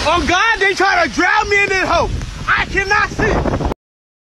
Oh God, they trying to drown me in this